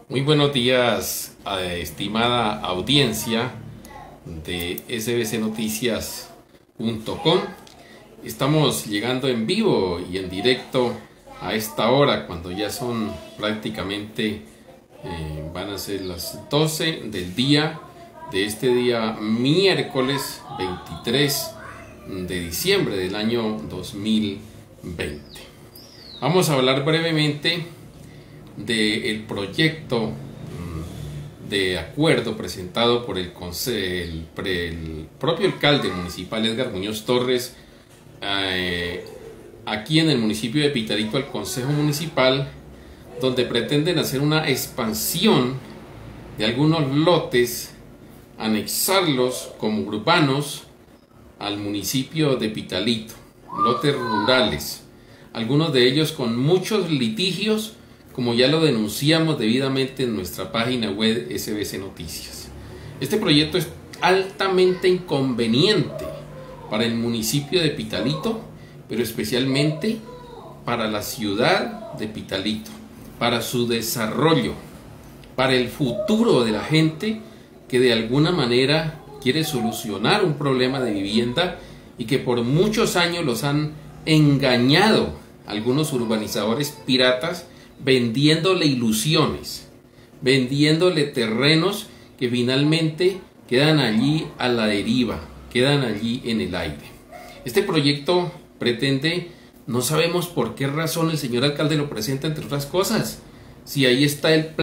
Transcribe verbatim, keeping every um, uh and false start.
Muy buenos días, eh, estimada audiencia de S B C Noticias punto com. Estamos llegando en vivo y en directo a esta hora, cuando ya son prácticamente, eh, van a ser las doce del día de este día miércoles veintitrés de diciembre del año dos mil veinte. Vamos a hablar brevemente del proyecto de acuerdo presentado por el, el, el propio alcalde municipal Edgar Muñoz Torres eh, aquí en el municipio de Pitalito al Consejo Municipal, donde pretenden hacer una expansión de algunos lotes, anexarlos como urbanos al municipio de Pitalito, lotes rurales, algunos de ellos con muchos litigios, como ya lo denunciamos debidamente en nuestra página web S B C Noticias. Este proyecto es altamente inconveniente para el municipio de Pitalito, pero especialmente para la ciudad de Pitalito, para su desarrollo, para el futuro de la gente que de alguna manera quiere solucionar un problema de vivienda y que por muchos años los han engañado algunos urbanizadores piratas, vendiéndole ilusiones, vendiéndole terrenos que finalmente quedan allí a la deriva, quedan allí en el aire. Este proyecto pretende, no sabemos por qué razón el señor alcalde lo presenta, entre otras cosas, si ahí está el plan